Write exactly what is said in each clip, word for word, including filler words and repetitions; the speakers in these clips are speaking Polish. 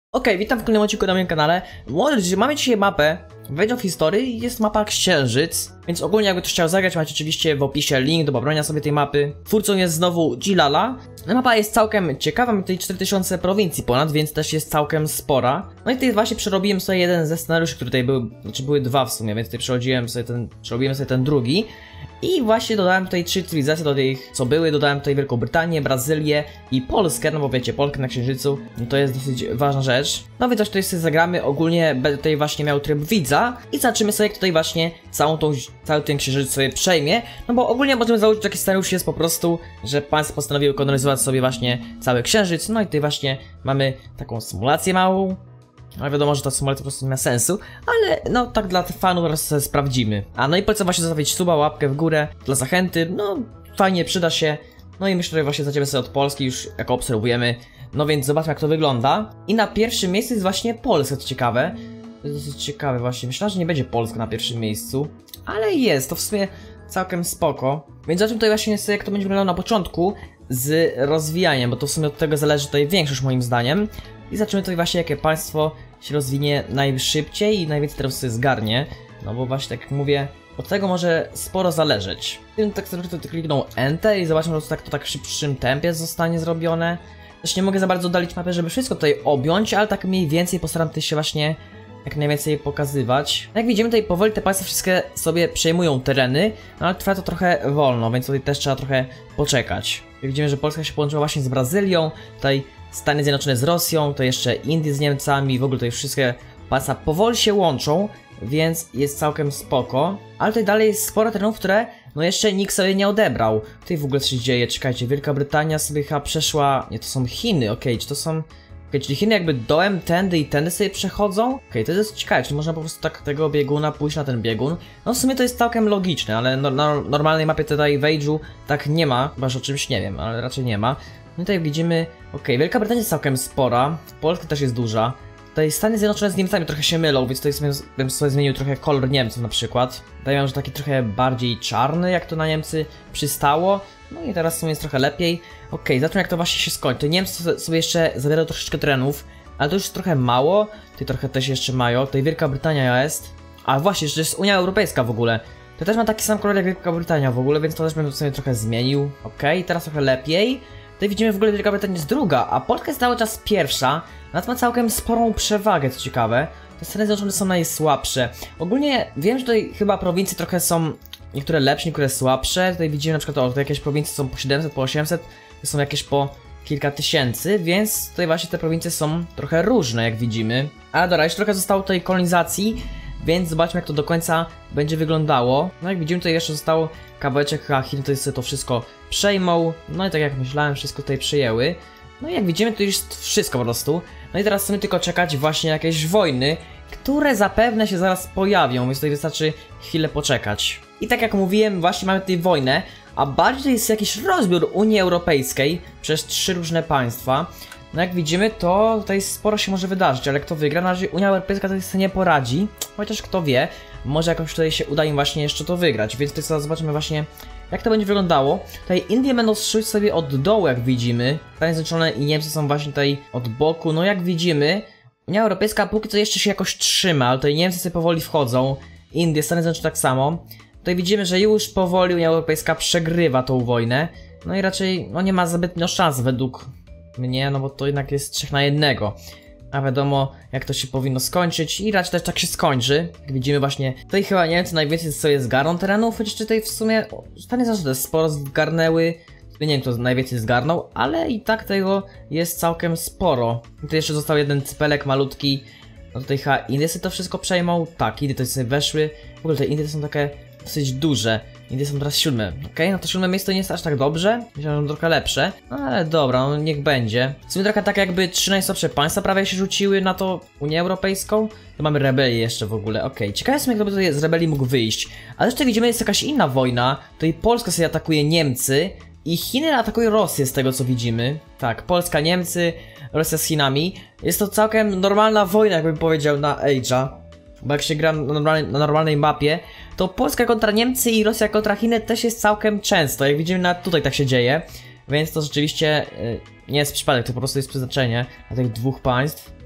Okej, okay, witam w kolejnym odcinku na moim kanale. Może mamy dzisiaj mapę Age of History i jest mapa Księżyc, więc ogólnie jakby ktoś chciał zagrać, macie oczywiście w opisie link do pobrania sobie tej mapy. Twórcą jest znowu Jilala. Mapa jest całkiem ciekawa, mamy tutaj cztery tysiące prowincji ponad, więc też jest całkiem spora. No i tutaj właśnie przerobiłem sobie jeden ze scenariuszy, który tutaj był, znaczy były dwa w sumie, więc tutaj przerobiłem sobie ten, przerobiłem sobie ten drugi. I właśnie dodałem tutaj trzy cywilizacje do tych, co były. Dodałem tutaj Wielką Brytanię, Brazylię i Polskę, no bo wiecie, Polskę na Księżycu, no to jest dosyć ważna rzecz. No więc tutaj sobie zagramy, ogólnie będę tutaj właśnie miał tryb widza i zobaczymy sobie, jak tutaj właśnie całą tą, cały ten Księżyc sobie przejmie. No bo ogólnie możemy założyć, że taki scenariusz jest po prostu, że państwo postanowiły kolonizować sobie właśnie cały Księżyc. No i tutaj właśnie mamy taką symulację małą. Ale wiadomo, że ta symulacja po prostu nie ma sensu, ale no tak dla fanów teraz sobie sprawdzimy. A no i polecam właśnie zostawić suba, łapkę w górę dla zachęty, no fajnie, przyda się. No i myślę, że właśnie zaczniemy sobie od Polski już jako obserwujemy. No więc zobaczmy, jak to wygląda. I na pierwszym miejscu jest właśnie Polska, co ciekawe. To jest dosyć ciekawe właśnie, myślałem, że nie będzie Polska na pierwszym miejscu, ale jest, to w sumie całkiem spoko. Więc zobaczmy tutaj właśnie sobie, jak to będzie wyglądało na początku z rozwijaniem, bo to w sumie od tego zależy tutaj większość moim zdaniem. I zobaczymy tutaj właśnie, jakie państwo się rozwinie najszybciej i najwięcej teraz sobie zgarnie. No bo właśnie, tak jak mówię, od tego może sporo zależeć. Gdybym tak sobie kliknął Enter i zobaczmy, że tak to tak w szybszym tempie zostanie zrobione. Też nie mogę za bardzo oddalić mapy, żeby wszystko tutaj objąć, ale tak mniej więcej postaram tutaj się właśnie jak najwięcej pokazywać. Jak widzimy, tutaj powoli te państwa wszystkie sobie przejmują tereny, no ale trwa to trochę wolno, więc tutaj też trzeba trochę poczekać. Widzimy, że Polska się połączyła właśnie z Brazylią, tutaj Stany Zjednoczone z Rosją, to jeszcze Indie z Niemcami, w ogóle tutaj wszystkie państwa powoli się łączą, więc jest całkiem spoko. Ale tutaj dalej jest sporo terenów, które no jeszcze nikt sobie nie odebrał. Tutaj w ogóle coś się dzieje, czekajcie, Wielka Brytania sobie chyba przeszła, nie, to są Chiny, okej, okay, czy to są... Okej, okay, czyli Chiny jakby dołem tędy i tędy sobie przechodzą? Okej, okay, to jest ciekawe, czy można po prostu tak tego bieguna pójść na ten biegun? No w sumie to jest całkiem logiczne, ale no, na normalnej mapie tutaj w Age'u tak nie ma, chyba że o czymś nie wiem, ale raczej nie ma. No tutaj widzimy, okej, okay, Wielka Brytania jest całkiem spora, Polska też jest duża. Tutaj Stany Zjednoczone z Niemcami trochę się mylą, więc tutaj sobie, bym sobie zmienił trochę kolor Niemców na przykład. Daję, że taki trochę bardziej czarny, jak to na Niemcy przystało. No i teraz w sumie jest trochę lepiej. Okej, okay, zobaczmy, jak to właśnie się skończy. Niemcy sobie jeszcze zabierają troszeczkę terenów, ale to już jest trochę mało. Tutaj trochę też jeszcze mają, tutaj Wielka Brytania jest. A właśnie, że jest Unia Europejska w ogóle. To też ma taki sam kolor jak Wielka Brytania w ogóle, więc to też bym sobie trochę zmienił. Okej, okay, teraz trochę lepiej. Tutaj widzimy, w ogóle Wielka Brytania jest druga, a Polska jest cały czas pierwsza. Nawet ma całkiem sporą przewagę, co ciekawe. Te Stany Zjednoczone są najsłabsze. Ogólnie wiem, że tutaj chyba prowincje trochę są niektóre lepsze, niektóre słabsze. Tutaj widzimy na przykład, o, tutaj jakieś prowincje są po siedemset, po osiemset, to są jakieś po kilka tysięcy, więc tutaj właśnie te prowincje są trochę różne, jak widzimy. Ale dobra, jeszcze trochę zostało tutaj kolonizacji, więc zobaczmy, jak to do końca będzie wyglądało. No jak widzimy, tutaj jeszcze zostało kawałeczek, a Chiny tutaj sobie to wszystko przejmą. No i tak jak myślałem, wszystko tutaj przejęły. No i jak widzimy, to już jest wszystko po prostu. No i teraz chcemy tylko czekać właśnie na jakieś wojny, które zapewne się zaraz pojawią, więc tutaj wystarczy chwilę poczekać. I tak jak mówiłem, właśnie mamy tutaj wojnę, a bardziej to jest jakiś rozbiór Unii Europejskiej przez trzy różne państwa. No jak widzimy, to tutaj sporo się może wydarzyć, ale kto wygra? Na razie Unia Europejska tutaj sobie nie poradzi, chociaż kto wie, może jakoś tutaj się uda im właśnie jeszcze to wygrać, więc tutaj sobie zobaczymy właśnie, jak to będzie wyglądało. Tutaj Indie będą strzelać sobie od dołu, jak widzimy. Stany Zjednoczone i Niemcy są właśnie tutaj od boku. No jak widzimy, Unia Europejska póki co jeszcze się jakoś trzyma, ale tutaj Niemcy sobie powoli wchodzą. Indie, Stany Zjednoczone tak samo. Tutaj widzimy, że już powoli Unia Europejska przegrywa tą wojnę. No i raczej no nie ma zbytnio szans według mnie, no bo to jednak jest trzech na jednego. A wiadomo, jak to się powinno skończyć i raczej też tak się skończy. Jak widzimy właśnie, tutaj chyba Niemcy najwięcej sobie zgarną terenów, chociaż tutaj w sumie Stany Zjednoczone sporo zgarnęły. Nie wiem, kto najwięcej zgarnął, ale i tak tego jest całkiem sporo. Tutaj jeszcze został jeden cypelek malutki. No tutaj chyba Indie sobie to wszystko przejmą. Tak, Indie to sobie weszły. W ogóle te Indie to są takie dosyć duże. Indie są teraz siódme. Okej, okay, no to siódme miejsce nie jest aż tak dobrze. Myślałem, że trochę lepsze. No ale dobra, no niech będzie. W sumie trochę tak jakby trzy najsłabsze państwa prawie się rzuciły na to Unię Europejską. To mamy rebelię jeszcze w ogóle. Okej, okay. Ciekawe jest, jak to tutaj z rebelii mógł wyjść. Ale jeszcze widzimy, jest jakaś inna wojna. Tutaj Polska sobie atakuje Niemcy. I Chiny atakują Rosję z tego, co widzimy. Tak, Polska, Niemcy, Rosja z Chinami. Jest to całkiem normalna wojna, jakbym powiedział, na Age'a. Bo jak się gra na normalnej, na normalnej mapie, to Polska kontra Niemcy i Rosja kontra Chiny też jest całkiem często. Jak widzimy, nawet tutaj tak się dzieje. Więc to rzeczywiście yy, nie jest przypadek, to po prostu jest przeznaczenie dla tych dwóch państw.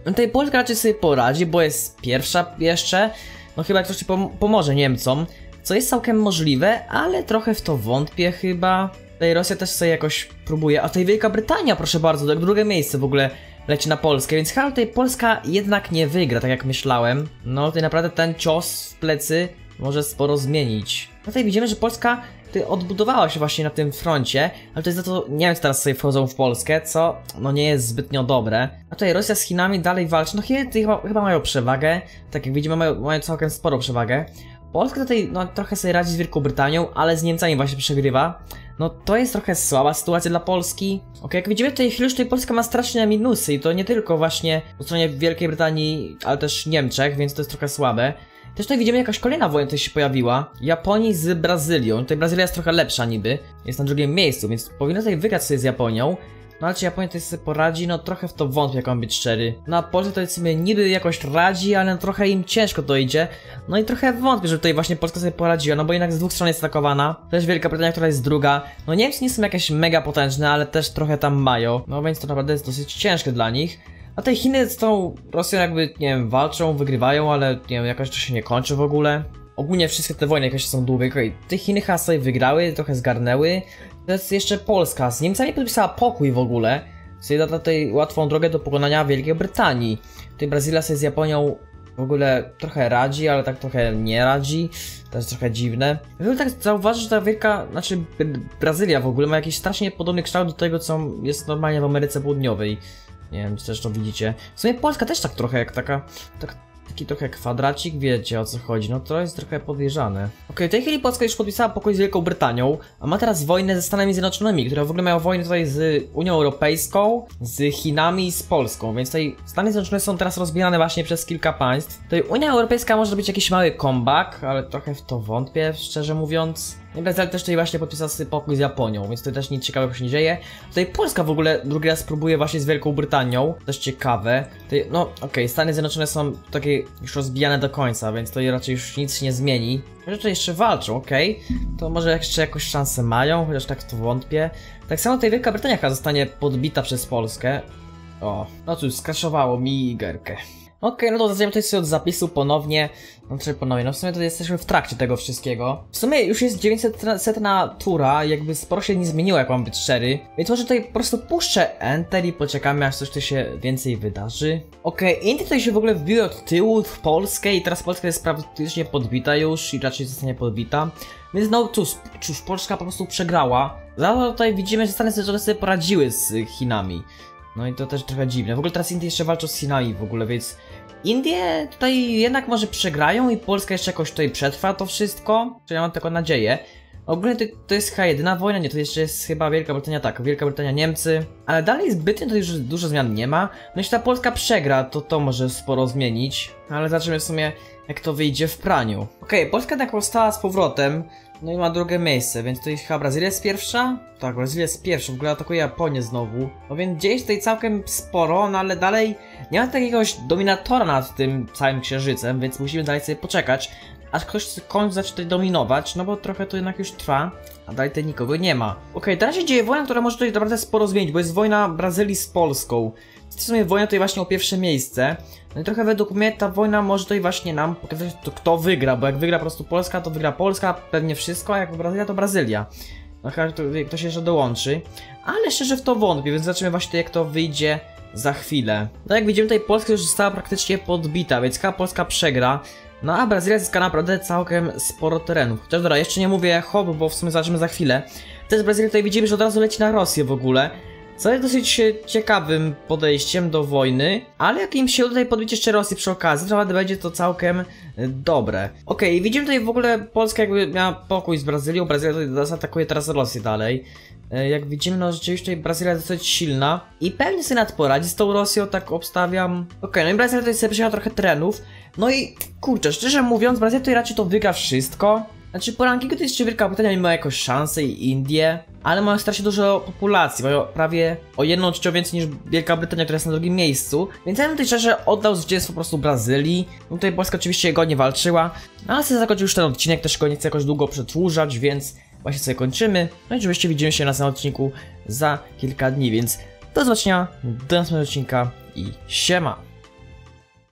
Tutaj Polska raczej sobie poradzi, bo jest pierwsza jeszcze. No chyba ktoś ci pom pomoże Niemcom, co jest całkiem możliwe, ale trochę w to wątpię chyba. Tutaj Rosja też sobie jakoś próbuje, a tutaj Wielka Brytania, proszę bardzo, tak drugie miejsce w ogóle leci na Polskę, więc chyba tutaj Polska jednak nie wygra, tak jak myślałem. No tutaj naprawdę ten cios w plecy może sporo zmienić. No tutaj widzimy, że Polska tutaj odbudowała się właśnie na tym froncie, ale to jest za to Niemcy teraz sobie wchodzą w Polskę, co no nie jest zbytnio dobre. A tutaj Rosja z Chinami dalej walczy, no Chiny tutaj chyba, chyba mają przewagę, tak jak widzimy mają, mają całkiem sporą przewagę. Polska tutaj no trochę sobie radzi z Wielką Brytanią, ale z Niemcami właśnie przegrywa. No to jest trochę słaba sytuacja dla Polski. Ok, jak widzimy tutaj chwilę, tutaj Polska ma straszne minusy i to nie tylko właśnie po stronie Wielkiej Brytanii, ale też Niemczech, więc to jest trochę słabe. Też tutaj widzimy jakaś kolejna wojna tutaj się pojawiła. Japonii z Brazylią. Tutaj Brazylia jest trochę lepsza niby. Jest na drugim miejscu, więc powinna tutaj wygrać sobie z Japonią. No ale czy Japonia tutaj sobie poradzi? No trochę w to wątpię, jak mam być szczery. No a Polska tutaj sobie niby jakoś radzi, ale trochę im ciężko to idzie. No i trochę wątpię, że tutaj właśnie Polska sobie poradziła, no bo jednak z dwóch stron jest atakowana. Też Wielka Brytania, która jest druga. No Niemcy nie są jakieś mega potężne, ale też trochę tam mają. No więc to naprawdę jest dosyć ciężkie dla nich. A te Chiny z tą Rosją jakby, nie wiem, walczą, wygrywają, ale nie wiem, jakoś to się nie kończy w ogóle. Ogólnie wszystkie te wojny jakoś są długie. Okay. Te Chiny chyba sobie wygrały, trochę zgarnęły. To jest jeszcze Polska. Z Niemcami podpisała pokój w ogóle. Co da tutaj łatwą drogę do pokonania Wielkiej Brytanii. Tutaj Brazylia sobie z Japonią w ogóle trochę radzi, ale tak trochę nie radzi. To jest trochę dziwne. W ogóle tak zauważyć, że ta wielka, znaczy Brazylia w ogóle ma jakiś strasznie podobny kształt do tego, co jest normalnie w Ameryce Południowej. Nie wiem, czy też to widzicie. W sumie Polska też tak trochę jak taka, tak, taki trochę kwadracik, wiecie o co chodzi, no to jest trochę podejrzane. Okej, w tej chwili Polska już podpisała pokój z Wielką Brytanią, a ma teraz wojnę ze Stanami Zjednoczonymi, które w ogóle mają wojnę tutaj z Unią Europejską, z Chinami i z Polską, więc tutaj Stany Zjednoczone są teraz rozbijane właśnie przez kilka państw. Tutaj Unia Europejska może być jakiś mały comeback, ale trochę w to wątpię, szczerze mówiąc. I Brazylia też tutaj właśnie podpisała sobie pokój z Japonią, więc to też nic ciekawego się nie dzieje. Tutaj Polska w ogóle drugi raz próbuje właśnie z Wielką Brytanią, też ciekawe. Tutaj, no okej, okay, Stany Zjednoczone są takie już rozbijane do końca, więc to raczej już nic się nie zmieni. Chociaż tutaj jeszcze walczą, okej, okay. To może jeszcze jakąś szansę mają, chociaż tak w to wątpię. Tak samo tutaj Wielka Brytania chyba zostanie podbita przez Polskę. O, no cóż, skraszowało mi gierkę. Okej, okay, no to zaczniemy tutaj sobie od zapisu ponownie. No czy ponownie, no w sumie to jesteśmy w trakcie tego wszystkiego. W sumie już jest dziewięćset tura, jakby sporo się nie zmieniło, jak mam być szczery. Więc może tutaj po prostu puszczę Enter i poczekamy, aż coś tu się więcej wydarzy. Okej, okay, Indie tutaj się w ogóle wbiły od tyłu w Polskę i teraz Polska jest praktycznie podbita już i raczej zostanie podbita. Więc no cóż, cóż, Polska po prostu przegrała. Za to tutaj widzimy, że Stany Zjednoczone sobie poradziły z Chinami. No i to też trochę dziwne. W ogóle teraz Indie jeszcze walczą z Chinami w ogóle, więc Indie tutaj jednak może przegrają i Polska jeszcze jakoś tutaj przetrwa to wszystko. Czy ja mam taką nadzieję. Ogólnie to, to jest chyba jedyna wojna, nie, to jeszcze jest chyba Wielka Brytania, tak, Wielka Brytania, Niemcy. Ale dalej zbytnio to już dużo zmian nie ma. No jeśli ta Polska przegra, to to może sporo zmienić. Ale zobaczymy w sumie, jak to wyjdzie w praniu. Okej, okay, Polska tak powstała z powrotem. No i ma drugie miejsce, więc tutaj chyba Brazylia jest pierwsza? Tak, Brazylia jest pierwsza, w ogóle atakuje Japonię znowu. No więc dzieje się tutaj całkiem sporo, no ale dalej nie ma jakiegoś dominatora nad tym całym księżycem, więc musimy dalej sobie poczekać, aż ktoś w końcu zacznie tutaj dominować, no bo trochę to jednak już trwa, a dalej tutaj nikogo nie ma. Okej, okay, teraz się dzieje wojna, która może tutaj naprawdę sporo zmienić, bo jest wojna Brazylii z Polską. To w sumie wojna tutaj właśnie o pierwsze miejsce. No i trochę według mnie ta wojna może tutaj właśnie nam pokazać, to kto wygra, bo jak wygra po prostu Polska, to wygra Polska, pewnie wszystko, a jak Brazylia, to Brazylia. No chyba ktoś jeszcze dołączy, ale szczerze w to wątpię, więc zobaczymy właśnie jak to wyjdzie za chwilę. No jak widzimy, tutaj Polska już została praktycznie podbita, więc chyba Polska przegra. No a Brazylia zyska naprawdę całkiem sporo terenów. Chociaż dobra, jeszcze nie mówię hop, bo w sumie zobaczymy za chwilę. Też Brazylia tutaj widzimy, że od razu leci na Rosję w ogóle. Co jest dosyć ciekawym podejściem do wojny, ale jak im się tutaj podbić jeszcze Rosji przy okazji, to naprawdę będzie to całkiem dobre. Okej, okay, widzimy tutaj w ogóle Polska jakby miała pokój z Brazylią, Brazylia tutaj atakuje teraz Rosję dalej. Jak widzimy, no rzeczywiście tutaj Brazylia jest dosyć silna i pewnie sobie nadporadzi z tą Rosją, tak obstawiam. Okej, okay, no i Brazylia tutaj sobie przejęła trochę terenów, no i kurczę, szczerze mówiąc, Brazylia tutaj raczej to wygra wszystko. Znaczy po rankingu to jest jeszcze Wielka Brytania ma jakąś szansę i Indie, ale mają strasznie dużo populacji, mają prawie o jedną trzecią więcej niż Wielka Brytania, która jest na drugim miejscu. Więc ja bym tutaj szczerze oddał zwycięstwo po prostu Brazylii. No tutaj Polska oczywiście godnie walczyła, no ale sobie zakończył już ten odcinek, też go nie chcę jakoś długo przedłużać, więc właśnie sobie kończymy. No i oczywiście widzimy się na następnym odcinku za kilka dni, więc do zobaczenia, do następnego odcinka i siema!